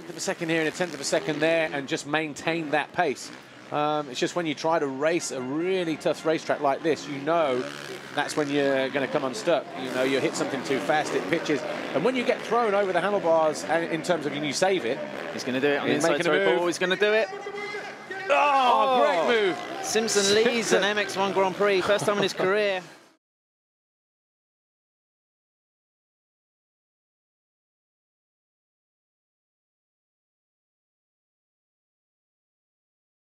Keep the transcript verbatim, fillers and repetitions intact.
tenth of a second here and a tenth of a second there and just maintain that pace. Um, it's just when you try to race a really tough racetrack like this, you know that's when you're going to come unstuck. You know, you hit something too fast, it pitches. And when you get thrown over the handlebars, and in terms of when you save it, he's going to do it on the he's inside throw ball. He's going to do it. Oh, Oh, great move. Simpson leads an M X one Grand Prix, first time in his career.